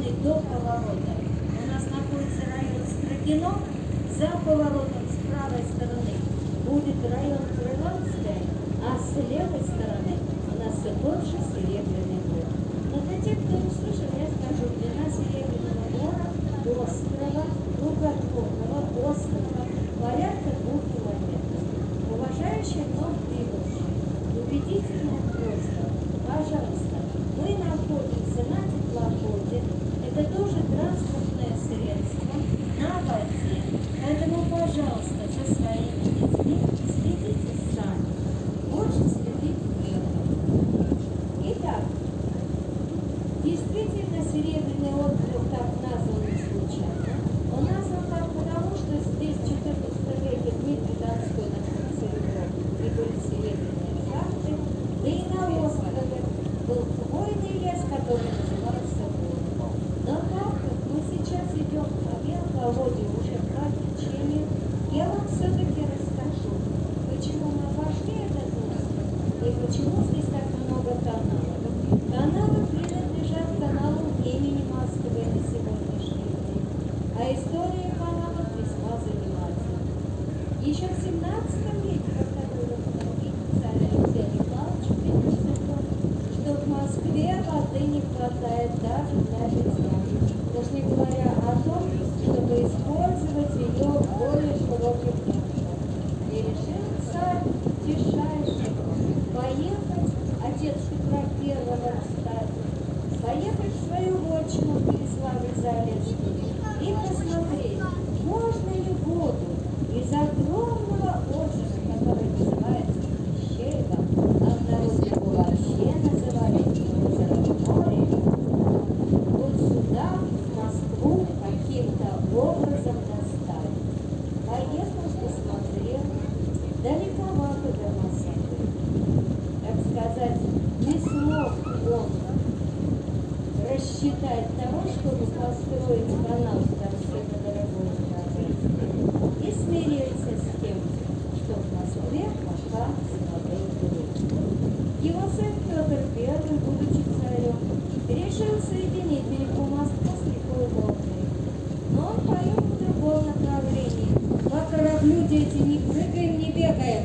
выйдете до поворота, у нас находится район Строгино, за поворотом с правой стороны будет район Крылатская, а с левой стороны у нас все тот же Серебряный Бор. Но для тех, кто не слышал, я скажу, длина Серебряного Бора, острова, рукотворного острова, порядка 2 километров. Уважающие вновь прибывшие, убедительная просьба, пожалуйста, мы находимся на теплоходе, это тоже транспортное средство на воде, поэтому, пожалуйста, со своими детьми следите сами, больше следить некому. Итак, действительно, Серебряный остров так назван не случайно. Он назван так потому, что здесь в XIV веке Дмитрий Донской нашел серебро и были серебряные шахты, да и на острове был хвойный лес, который назывался Волга. Но так как мы сейчас идем по мелководью уже по течению, я вам все-таки расскажу, почему мы обошли этот остров и почему здесь так много каналов. Каналы принадлежат каналу имени Москвы на сегодняшний день, а история каналов весьма занимательна. Еще в 17 веке, когда было царь Алексей Николаевич, что в Москве воды не хватает даже для питья, даже не говоря о том, чтобы использовать ее в более широких нуждах. И решил царь Тишайший поехать, отец Петра Первого, кстати, поехать в свою вотчину Переславль-Залесский и посмотреть, можно ли воду из огромного озера, которое называется Плещеево, а в народе его вообще называли озером море, вот сюда, в Москву, каким-то образом доставить. Поехал, посмотрел, далековато до Москвы. Так сказать, не смог он рассчитать того, чтобы построить канал в такой дорогой границе, и смирился с тем, что в Москве пока слабый грудь. Его сын Петр I, будучи царем, решил соединить великую Москву с рекой Волгой. Но он поехал в другом направлении. По кораблю, дети, не прыгаем, не бегаем.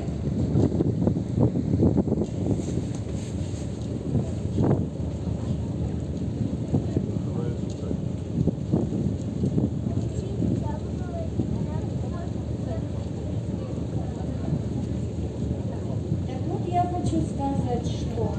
Сказать, что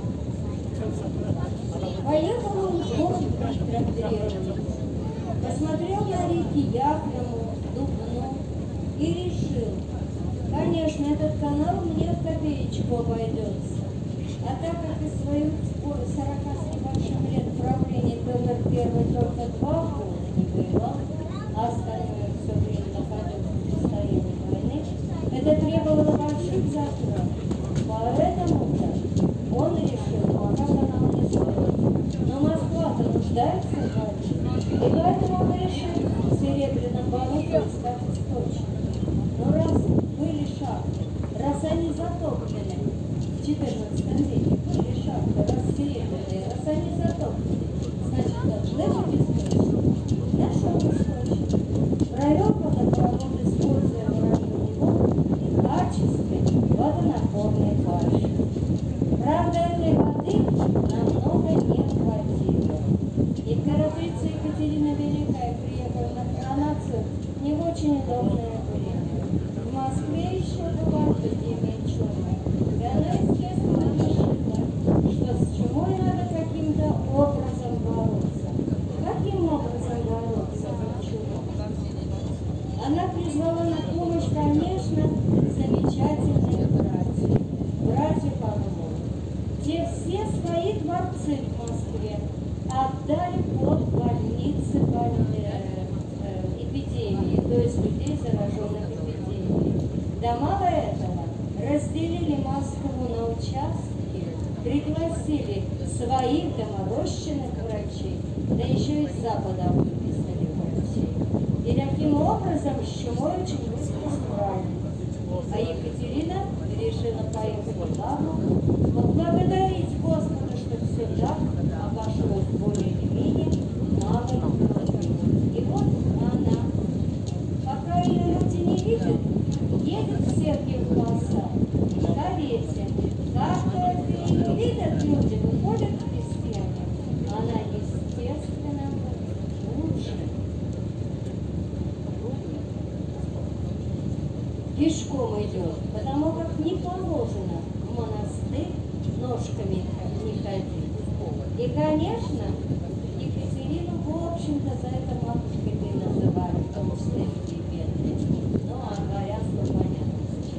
поехал он в город Дмитровград, посмотрел на реки Яхному, Дубну и решил, конечно, этот канал мне в копеечку обойдется. А так как из своих 40 с небольшим лет правления Петр I только 2 года не воевал, а остальное все время находился в состоянии войны, это требовало больших затрат. Поэтому-то он решил, пока канал не строить. Но Москва-то нуждается в воде, и поэтому он решил в Серебряном Бору поискать источник. Но раз были шахты, раз они затоплены в XIV веке, были шахты, раз серебряные, раз они затоплены, значит, должны быть источники. Нашел источник. Провел водопровод, используя в районе него в качестве водонапорной башни. Правда, этой воды намного не хватило. Императрица Екатерина Великая приехала на коронацию не в очень удобное время. В Москве еще была эпидемия чумы. И она, естественно, решила, что с чумой надо каким-то образом бороться. Каким образом бороться с чумой? Она призвала на помощь, конечно, замечательные братьев Орлов. Те все свои дворцы в Москве отдали под больницы эпидемии, то есть людей, зараженных эпидемией. Да мало этого, разделили Москву на участки, пригласили своих доморощенных врачей, да еще и с Запада выписали врачей. И таким образом с чумой очень быстро справились. А Екатерина решила поехать в Ладогу, поблагодарить Господа, что все так обошлось более или менее, мало пешком идет, потому как не положено в монастырь ножками не ходить. И, конечно, Екатерину, в общем-то, за это матушкой-то и называли, потому что старики бедные. Ну, а дворянство понятно.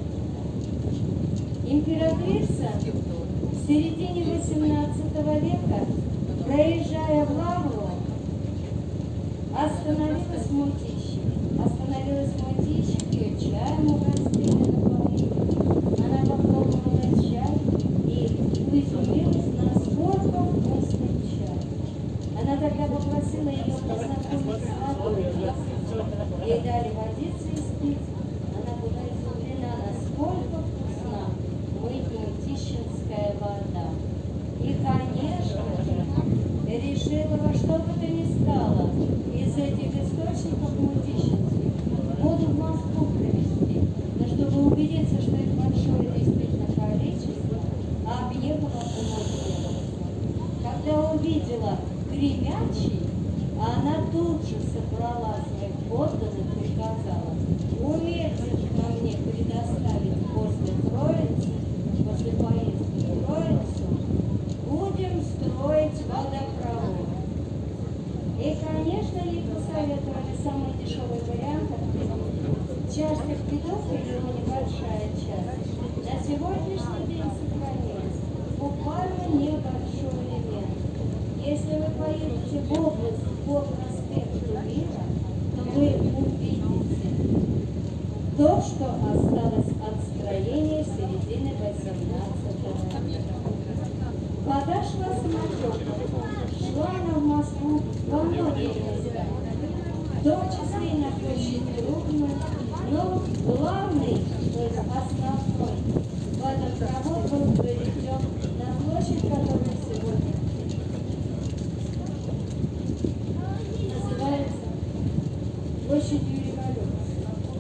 Императрица в середине XVIII века, проезжая в Лавру, остановилась в Мытищах. Остановилась в Мытищах, ее чаем угостили напоили. Она попробовала чай и изумилась, насколько вкусный чай. Она тогда попросила ее познакомить с водой. Ей дали водиться и спить. Она была изумлена, насколько вкусна мытищинская вода. И, конечно же, решила во что бы то ни стало из этих источников мытищинских воду в Москву привезти, но чтобы убедиться, что их большое действительно количество, объехала умом. Когда увидела гремячий, она тут же собрала своих подданных и приказала: умеете ко мне предоставить после Троицы, после поездки в Троицу, будем строить водопровод. И, конечно, ей посоветовали самый дешевый вариант — чашка кипяток или его небольшая часть. На сегодняшний день сохранилась буквально небольшой элемент. Если вы поедете в область по проспекту Мира, то вы увидите то, что осталось от строения середины XVIII века. Вода шла самотеком. Шла она в Москву во многие места, в том числе и на площади Рубны, но главный, то есть основной водопровод был проведен на площадь, которая сегодня называется площадью Революции.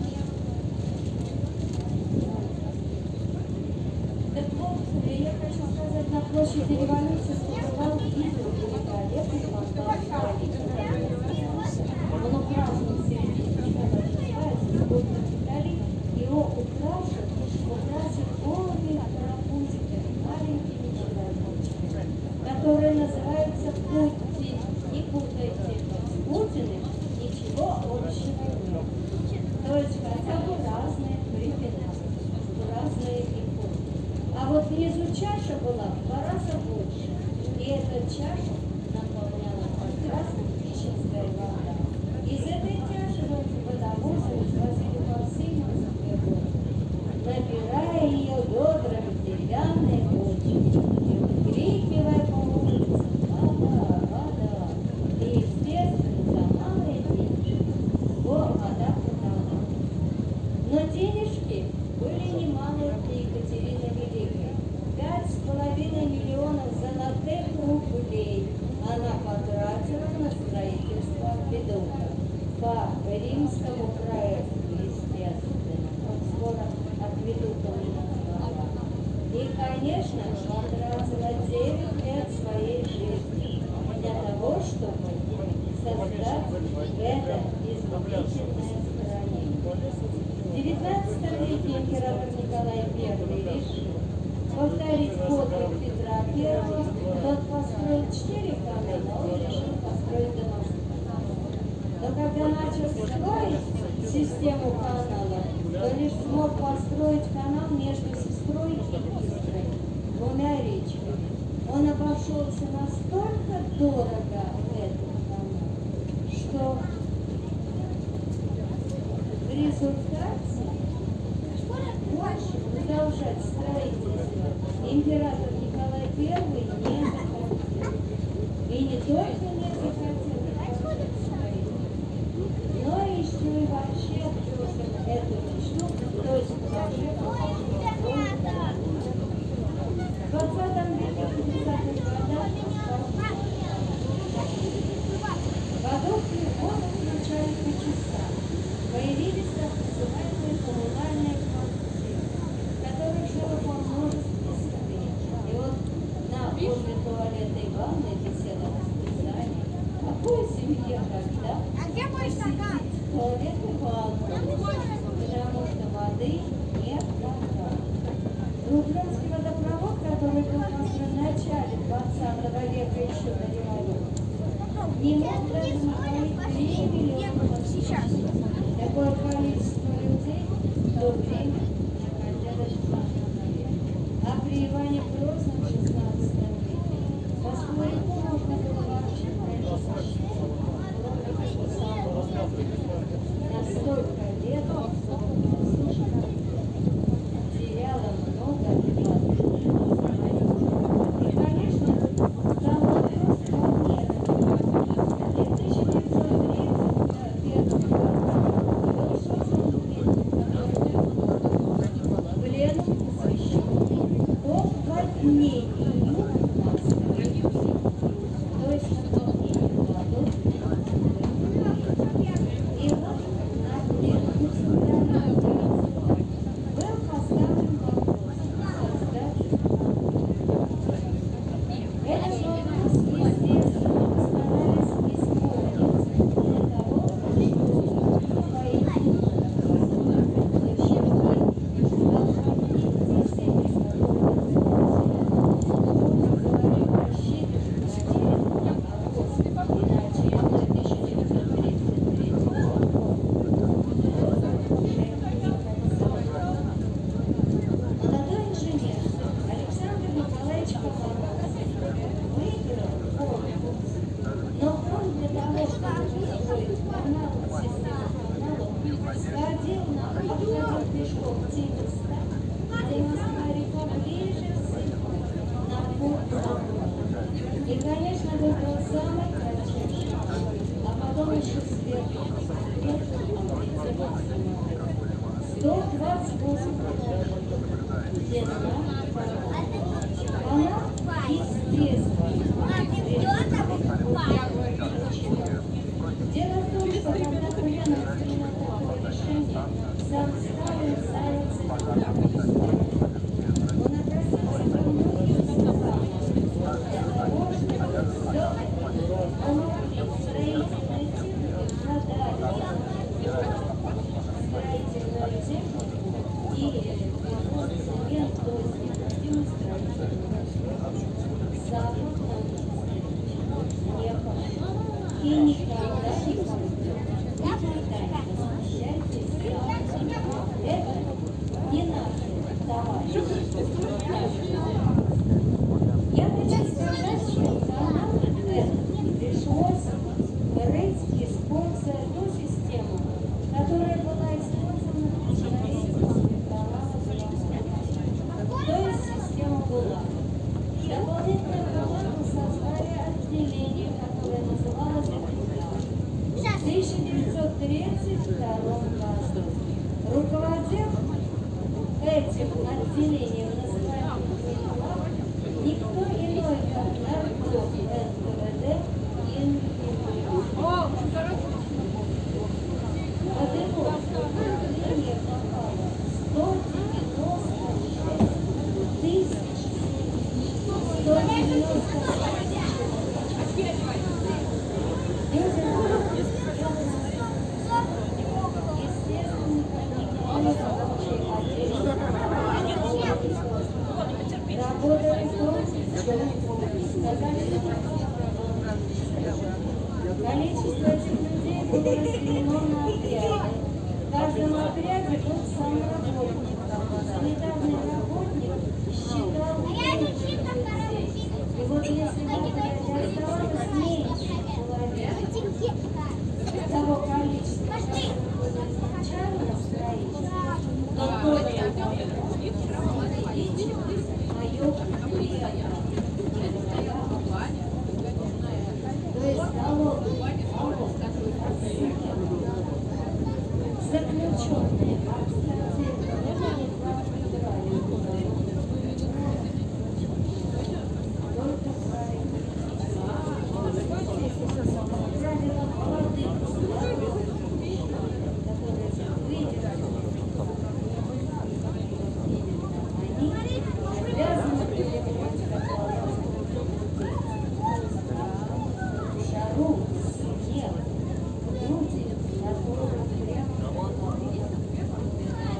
Так вот, я хочу сказать, на площади Революции побывал видео великолепный фонтан Виталий. Он украшен в середине, называется «Сколько Виталий». Его украсит голыми карапузиками, маленькими человечками, которые называются Путти. Не путайте с Путиным, ничего общего нет. То есть хотя бы разные времена, разные эпохи. А вот внизу чаша была в 2 раза больше. И эта чаша наполняла как раз мытищинская вода. Из этой чаши водовозы свозили по всей Москве, набирая ее ведрами деревянные бочки, выкрикивая по улицам: вода, вода. И, естественно, за малые деньги вода продала. Но денежки были немалые для Екатерины Великой. 5,5 миллионов золотых рублей она потратила на строительство акведука по римскому проекту, естественно. Он скоро акведуком не назвала. И, конечно, потратила 9 лет своей жизни для того, чтобы создать это изумительное строение. В 19-летний император Николай I решил повторить подвиг Петра I. Тот построил 4 канала, он решил построить до Москвы. Но когда начал строить систему канала, то лишь смог построить канал между Сестрой и Истрой, 2 речками. Он обошелся настолько дорого этот канал, что в результате больше продолжать строительство император Николай I не захотел. И не только не захотел строить, но еще и вообще бросил эту мечту, то есть вообще в 20 веке, в 50-х годах подобные годы включали по часам. Появились так называемые коммунальные квартиры, которые жили по множеству семей. И вот возле туалета и ванной висело расписание, какой семье когда посетить туалет и ванну, потому что воды воды не хватало. Рублёнский водопровод, который был построен в начале 20 века еще до революции, не мог даже напоить 3 миллиона посетителей. Такое количество людей в то время не хотелось век. А при Иване Грозном в 16 веке Москву-реку можно было вообще пройти. Настолько лет теряла много и, конечно, там просто нет. И в 1931 году был создан пленум, посвященный обводнению Москвы, то есть наполнению водой. И вот на пленуме центрального был поставлен вопрос создать. Этот вопрос, естественно, постарались исполнить для того, чтобы напоить и, конечно, выбрал самый кратчайший, а потом еще сверху 128 длина, она естественно. Дело в том, что когда пленум принял такое решение, сам Сталин заяц он обратился ко многим словам для того, чтобы все-таки помогли строительной технике продать строительную технику и взамен то есть необходимую строительную. Запад не пошел. И никогда не возмущайтесь Западом. Это не наши товарищи. Я хочу сказать, что канал этот пришлось рыть, используя ту систему, которая была использована при строительстве канала Беломорья. То есть система была. Дополнительную команду создали отделение, которое называлось «Капитал». В 1932 году руководил этим отделением на своих делах никто иной, как нарком НКВД Ильин. Под его управление попало 196 тысяч. 196 количество этих людей было разделено на отряды. В каждом отряде был сам работник. Санитарный работник считал людей. И вот если в отряде оставалось меньше человек того количества, которое было изначально в строительстве, то только увеличилось мое предприятие. То есть заключенные, а кстати, это не так выбирали. Только правила молодых, которые выйдут, они обязаны привлекать жару, снег, люди, которые прямо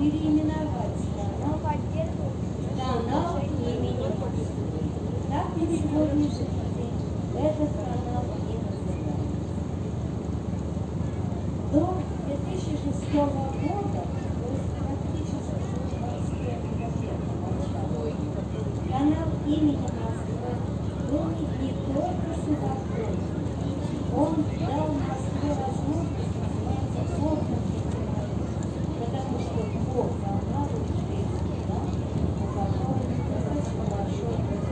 переименовать канал имени Москвы. Так на сегодняшний день этот канал и называется. До 2006 года, то есть практически 20 лет канал имени Москвы был не только судоходным, он дал Москве возможность называться городом литературы, потому что по каналу шли суда, у которых достаточно большой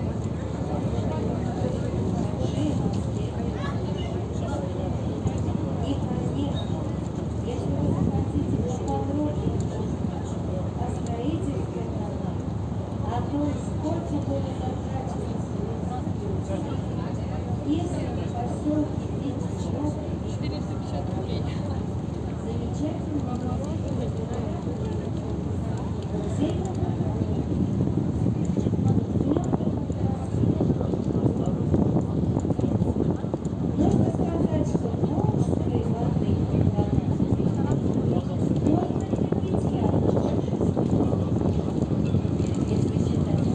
и, конечно, если вы захотите поподробнее о строительстве канала, о том, сколько было затрачено средств из поселки Витичёв, 450 рублей. замечательно музей. Нужно сказать, что Волжской воды можно для питья, если считать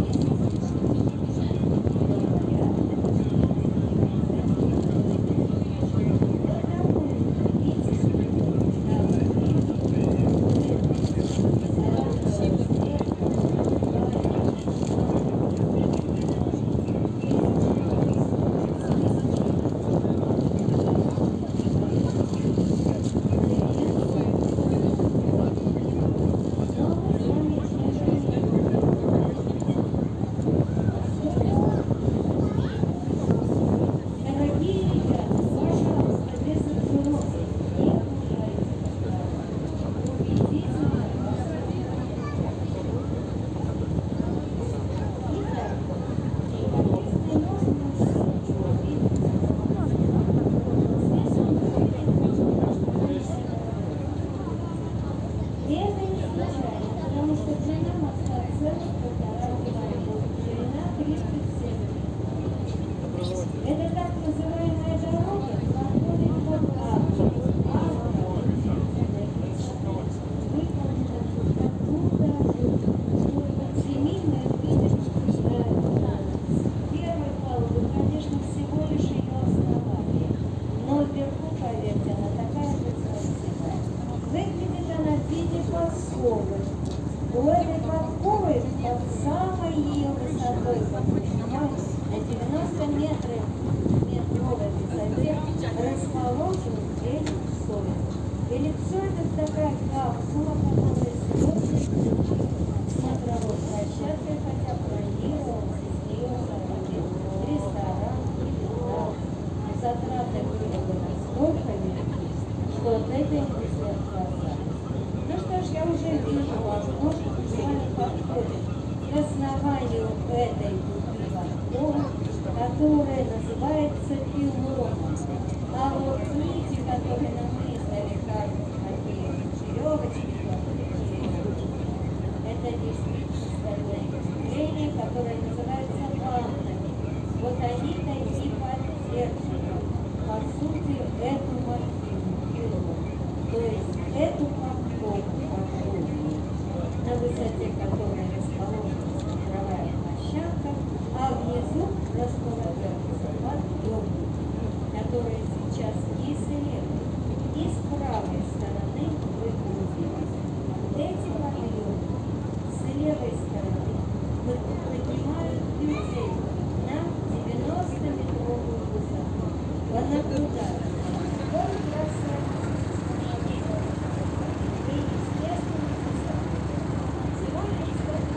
дорогие ребята, пожалуйста, без отзывов, не гуляйте. Убедительно. Итак, живописный мост Мусоргского видится. Здесь он и это не случайно, потому что длина моста целых 1,5 километра, ширина 37 метров. Это так называемая дорога проходит под аркой. Арка выполнена оттуда, под семейной видишь, с первой палубы, конечно, всего лишь ее основание. Но вверху, поверьте, она такая же красивая. Выглядит она в виде подковы. У этой подковы под самой ее высотой, на 90 метров метровой высоте, расположен эллипсоид. Эллипсоид — это такая капсула, которая смотрит смотровой площадкой, хотя планировалось из нее соорудить ресторан или зал. Затраты были бы настолько велики, что от этой мысли отказались. Ну что ж, я уже вижу возможность, с вами подходим к основанию этой дуги подковы, которая называется пилоном. А вот нити, которые на мы издалека такие веревочки, это действительно стальные крепления, которые называются бантами. Вот они-то и поддерживают, по сути, эту махину, пилон. То есть эту подкову подкову, на высоте которой расположена смотровая площадка, а внизу располагаются подъемники, которые сейчас и слева, и с правой стороны выгрузились. Эти подъемники с левой стороны поднимают людей на 90-метровую высоту. Понаблюдать. Он красавец. И, естественно, сегодня, кстати,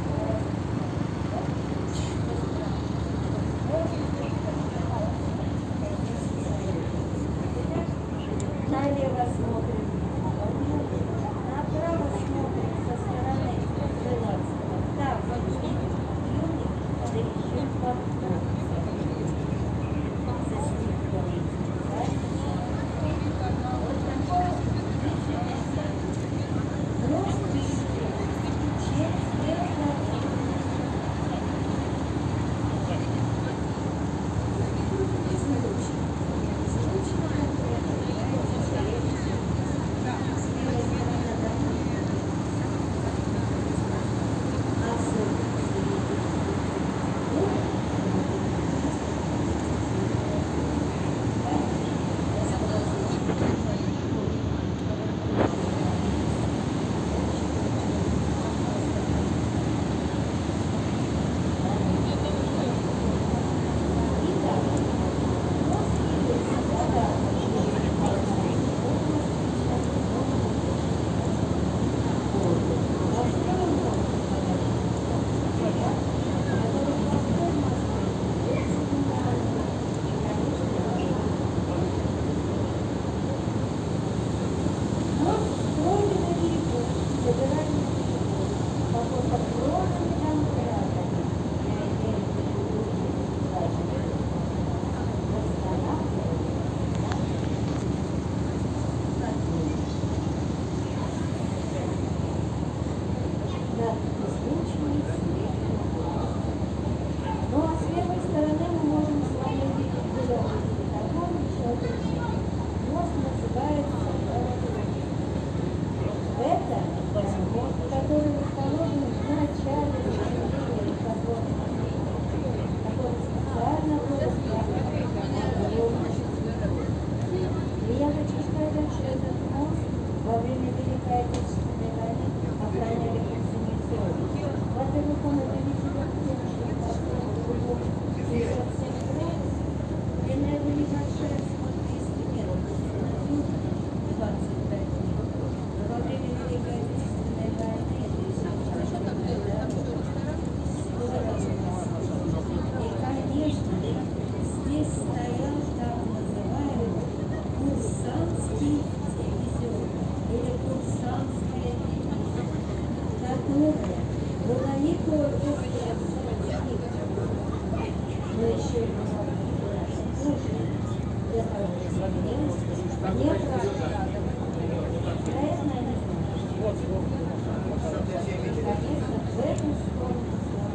Клубная была не только средством, но еще и службой для того, чтобы не правда. Проектная независимость. Конечно, в этом сторону.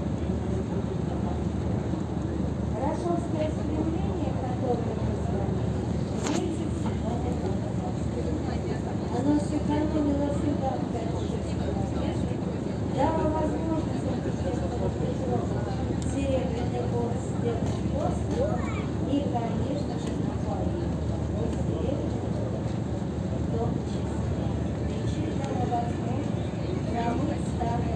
Хорошевское стремление, которое мы с вами видим, оно сэкономило всегда в качестве, дало возможность серебряный бор сделать после и, конечно же, напали. В том числе. Лечить дало возможность промыть старые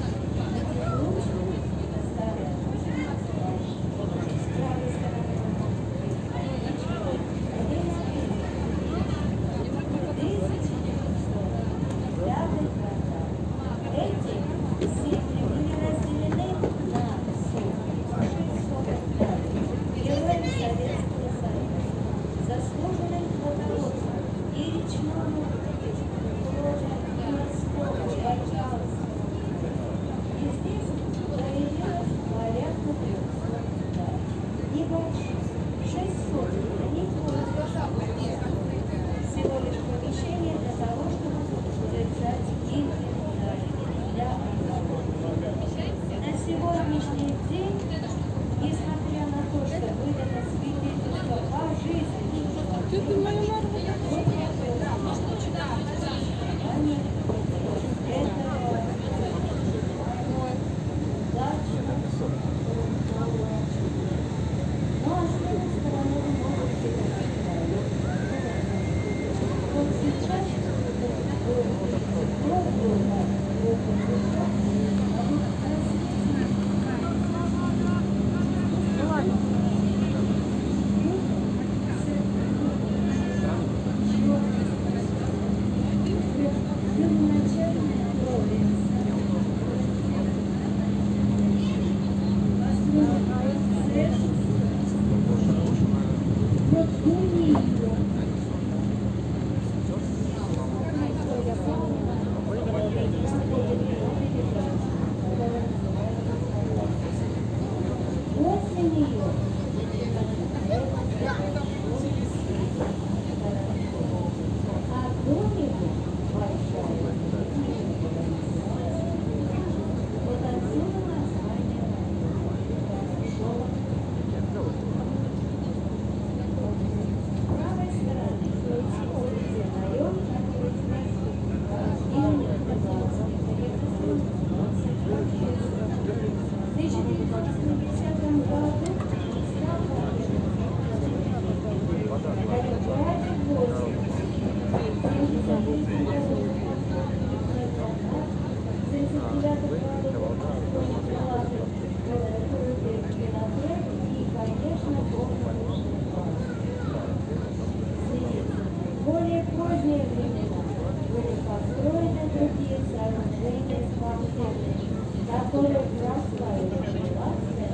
более поздние времена были построены другие сооружения с фонтанами, которые прославили власть.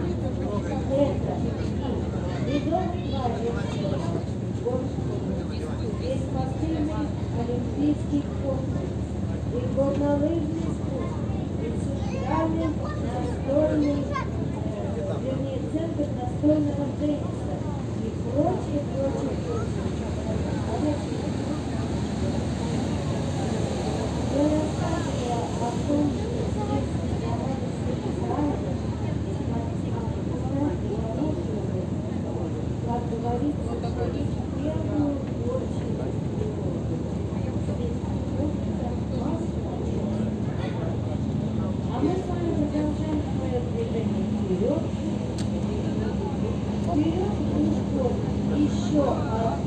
Это и Ледовый дворец, беспостельный олимпийский комплекс, и горнолыжный спуск, и центральный настольный, центр настольного тенниса и прочее. Я рассказывала о том, что здесь создавались специально, как говорится, в первую очередь. А мы с вами продолжаем свое движение вперед. Вперед еще одна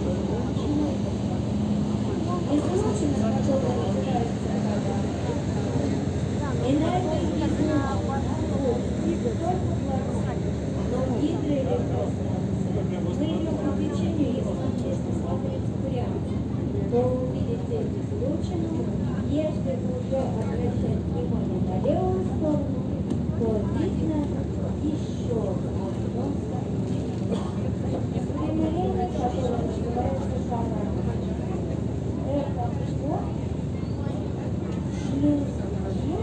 излучина, которая называется вода. И на этой излучине не только пластик, но гидроэлектростанция. На ее попечению, если вам честно смотреть прямо, то вы увидите излучину. Если уже обращать внимание на левую сторону, то видно еще одно применение, которое называется канал. Это вот шлюз.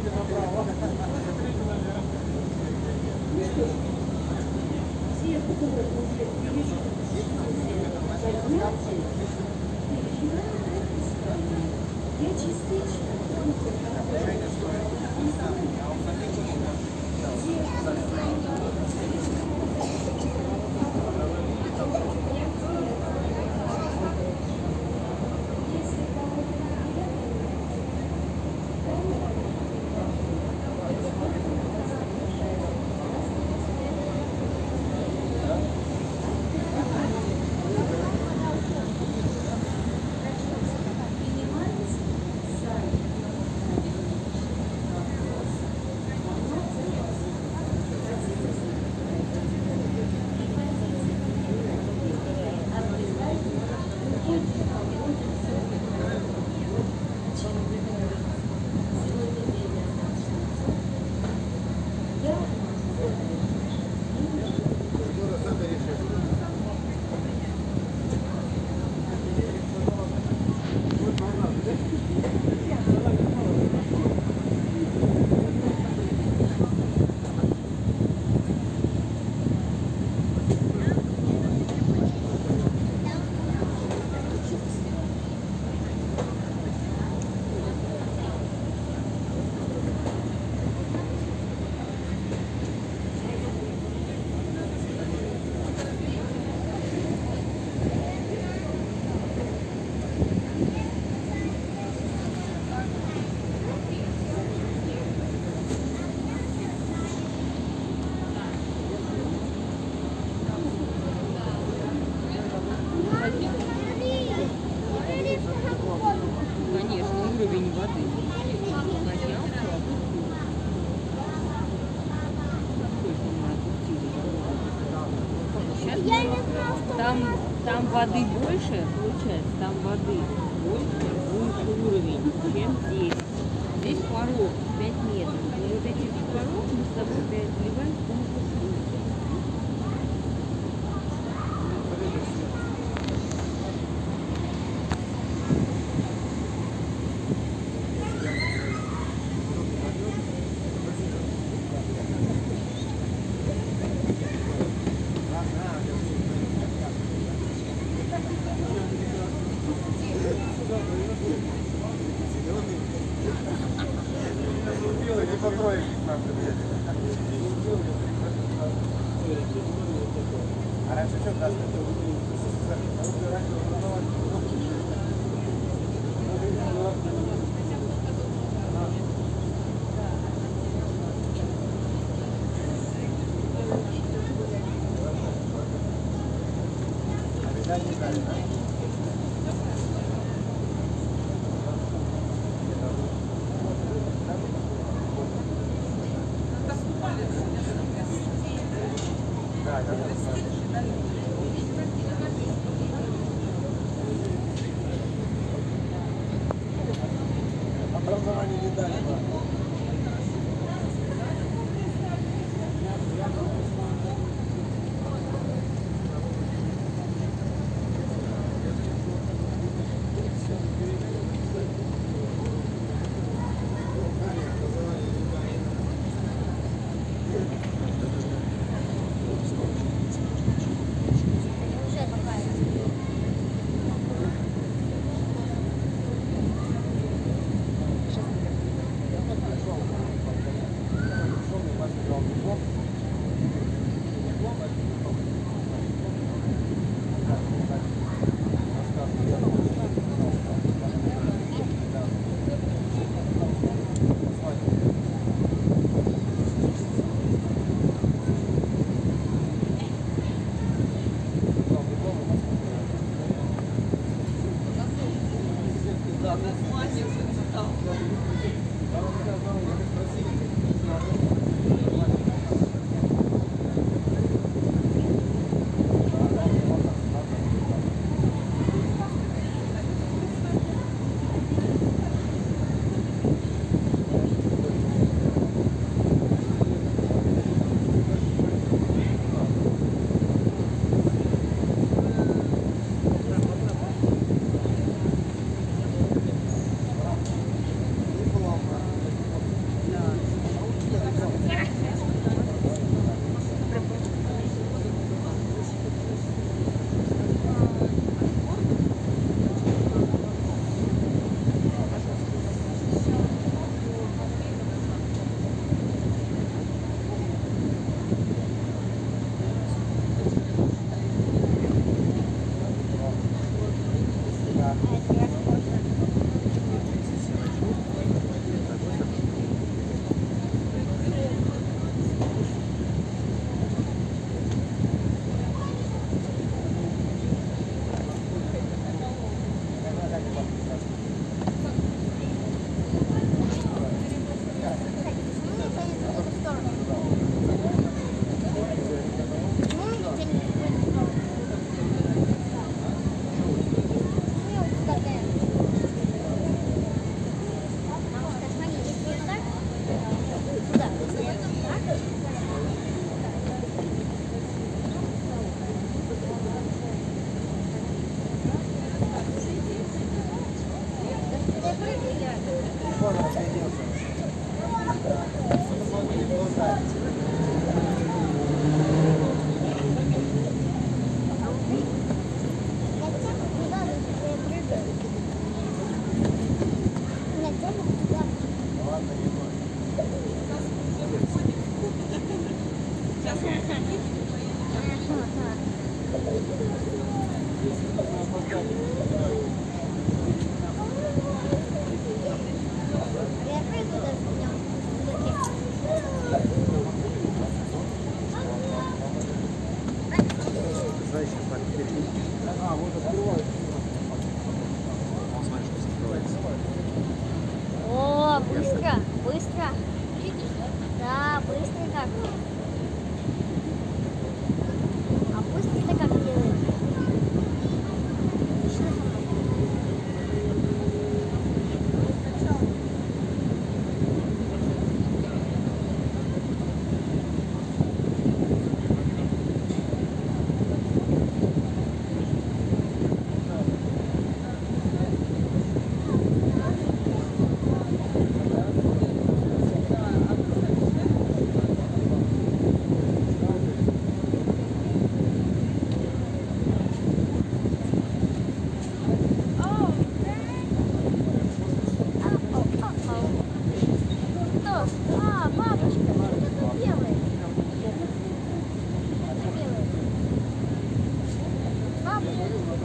Ну что ж, все, кто уже перешли занятия, я частично Конечно, уровень воды поднялся. Там воды больше, получается, там воды больше, выше уровень, чем здесь. Здесь порог 5 метров. И вот эти порог мы с тобой преодолеваем с помощью шлюза. А раньше что красный? Да,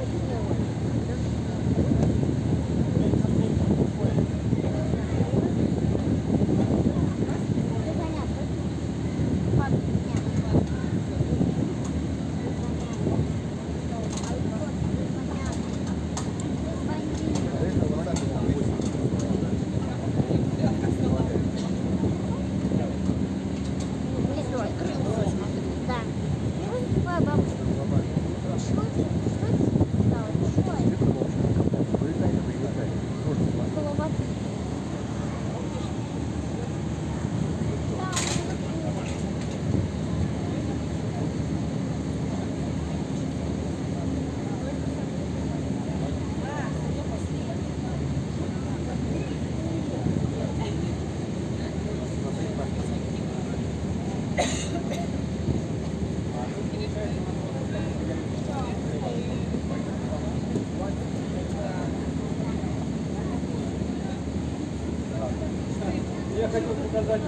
Я хотел показать,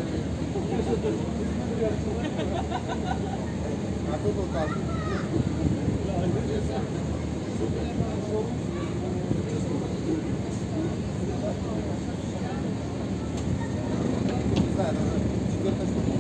а тут вот так. Не знаю, наверное, 4-я штука.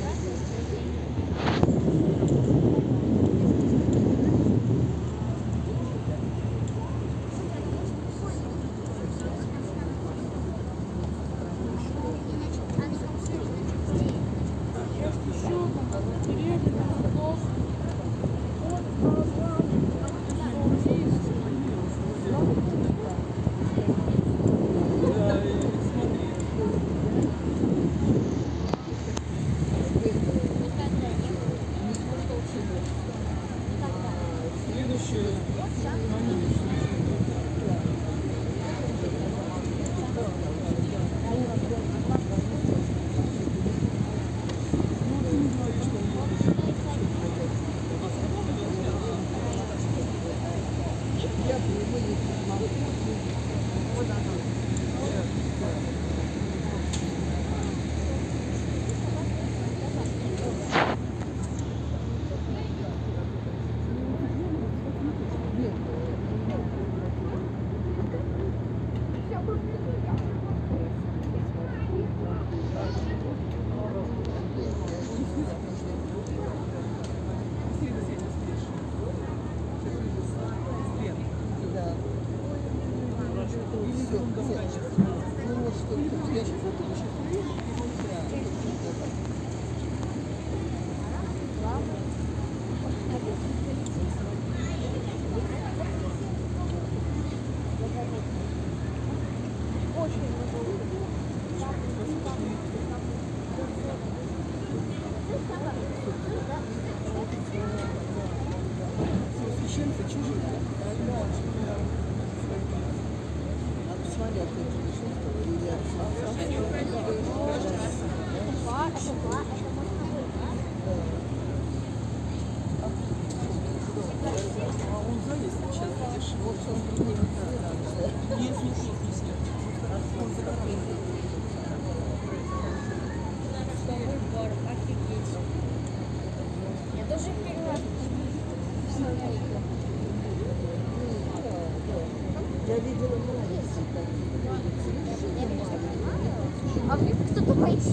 А вдруг кто-то боится?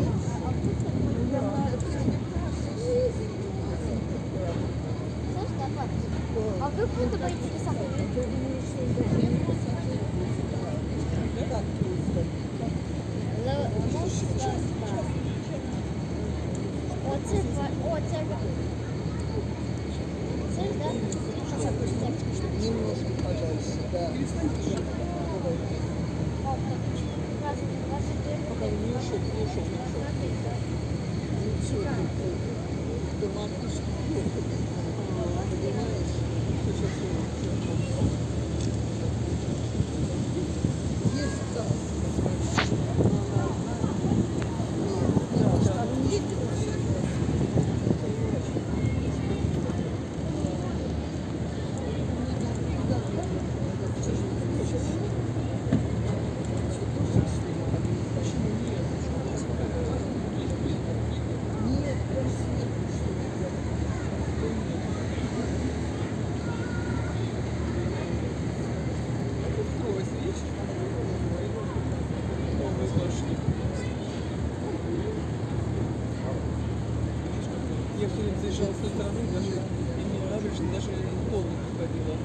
Знаешь, да, пап? А вдруг кто-то боится собой? Немножко, пожалуйста, да. Пока не ушел. Лицо до макушки, понимаешь? Есть так. Я все время заезжал с той стороны, даже не набережной, даже полностью ходила.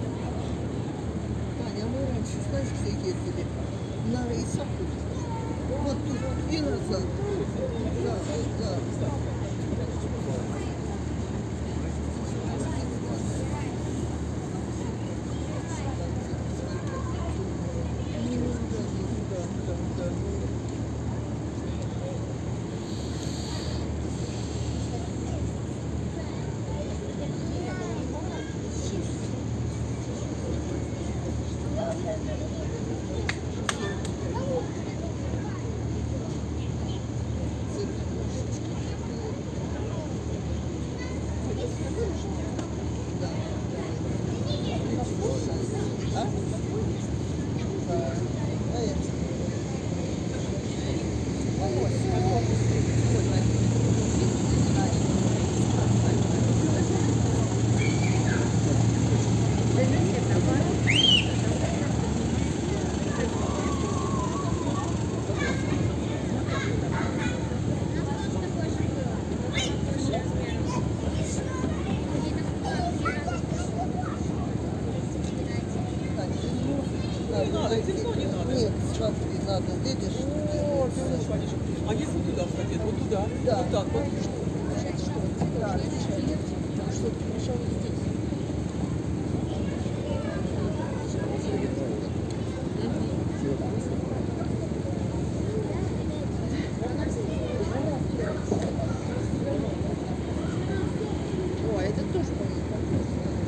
Таня, мы раньше, знаешь, где ездили? На Исаку. Вот тут и назад. Да. Видишь, что О, делается? солнышко, они же- А если туда входить? Вот туда? Да. Вот так вот. Да, потому что пришел здесь. О, это тоже, по-моему,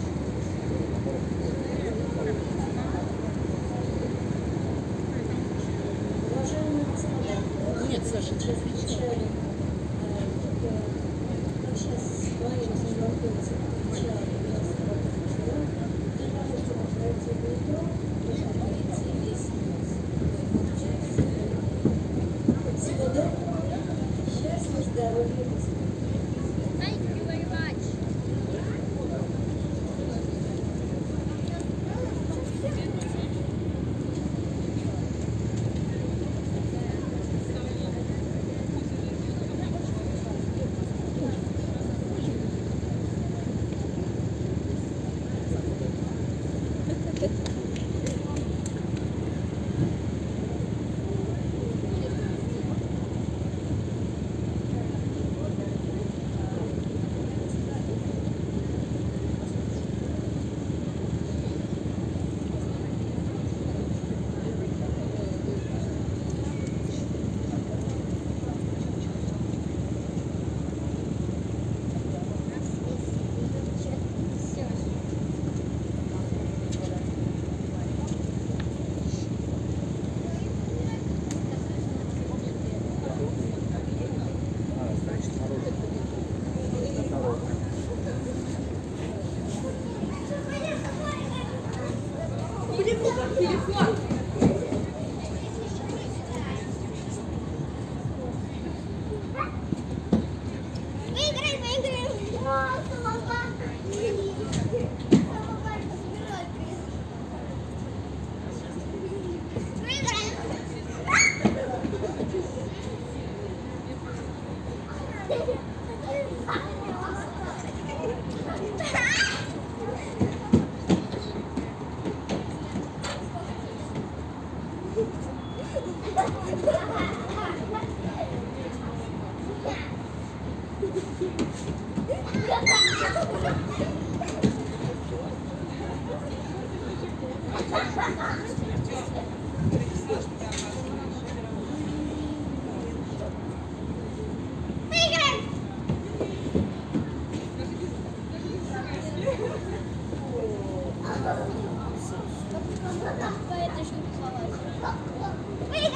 Уважаемые господа, нет, Саша, сейчас отвечаю, как сейчас с вами знакомиться, отвечаю на вопрос. Для того, чтобы пройти в метро, нужно пройти весь мост. Всего доброго, счастья, здоровья, успеха. Thank you very much. Выиграем, выиграем. О, самовар. Самовар собирает приз. Выиграем. По этой штуке сломать.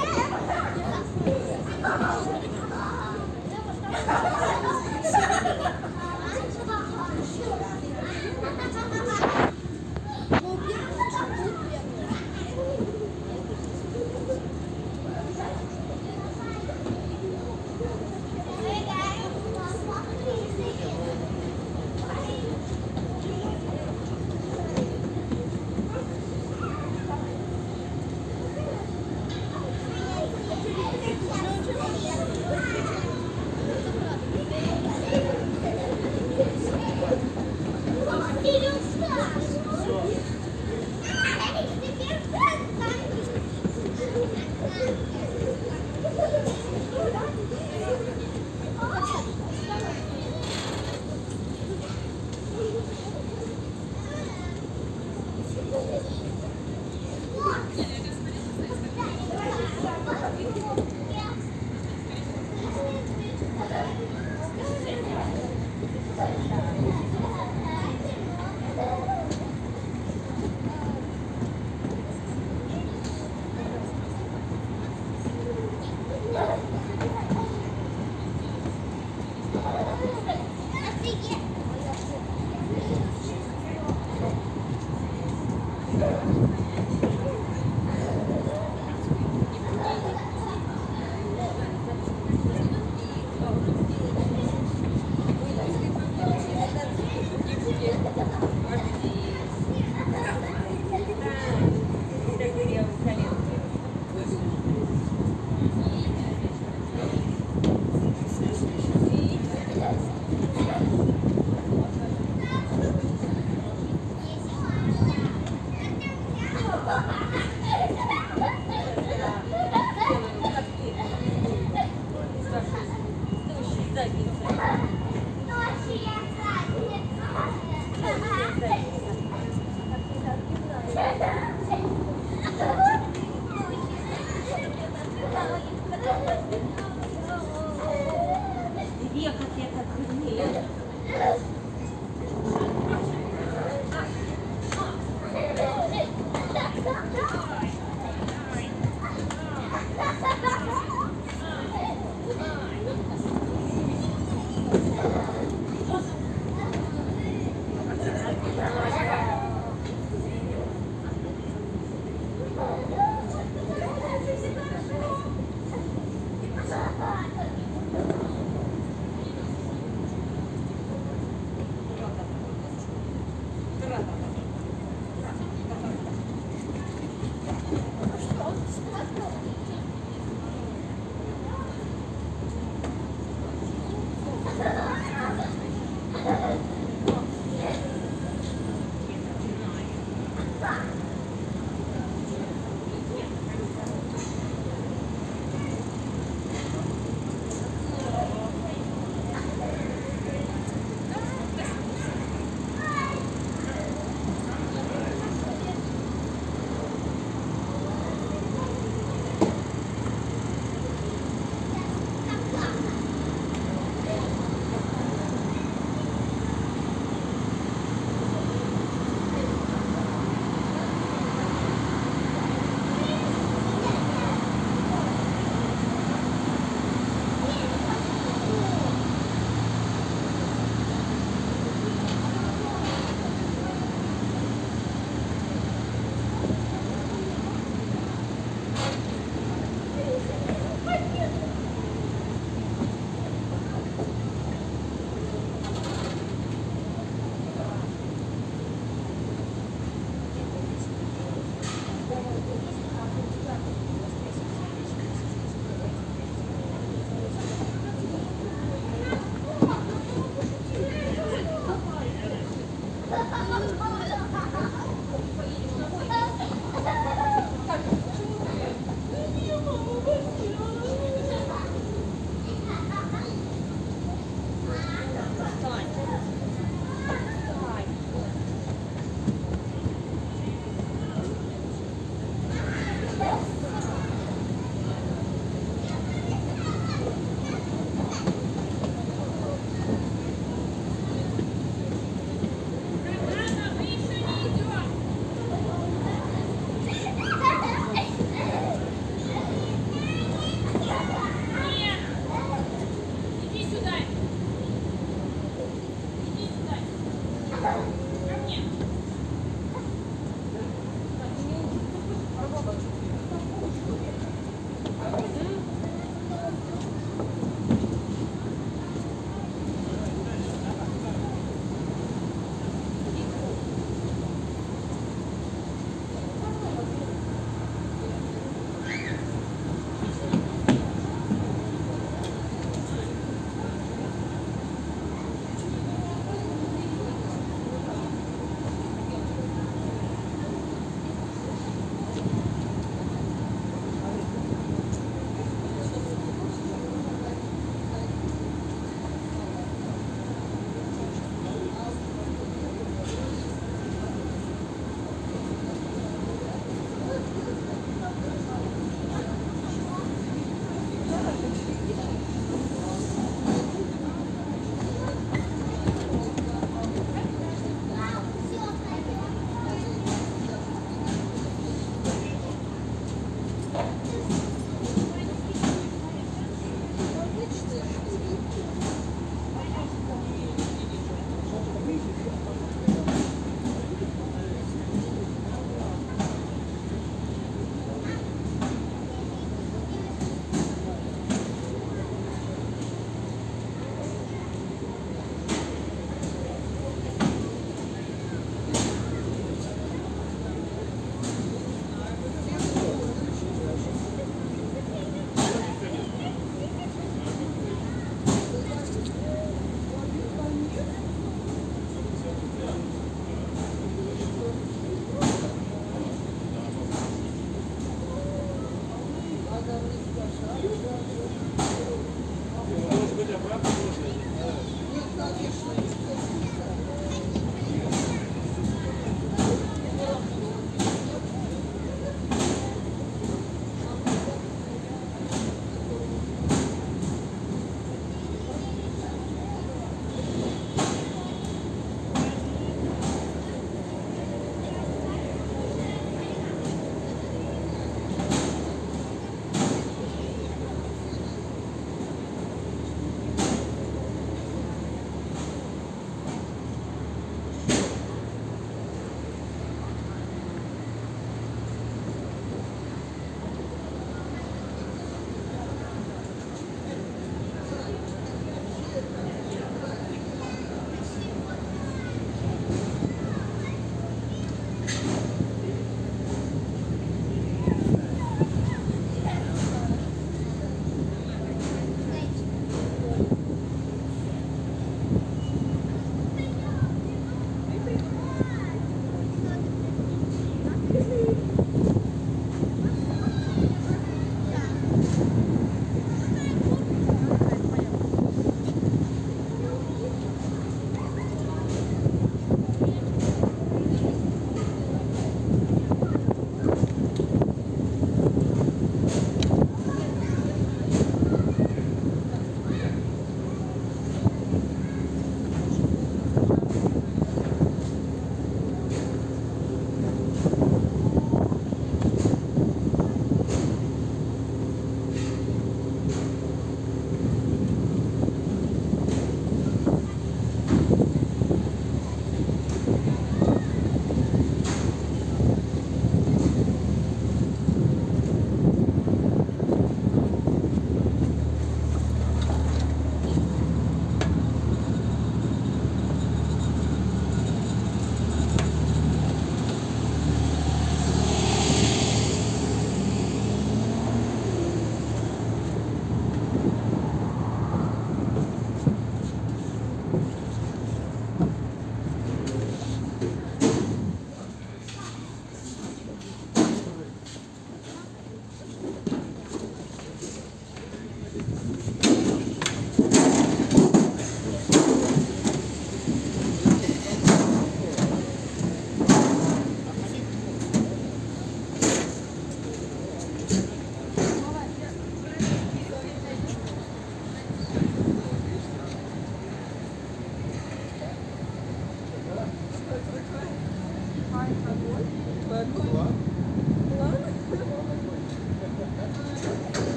Век отец отвернее.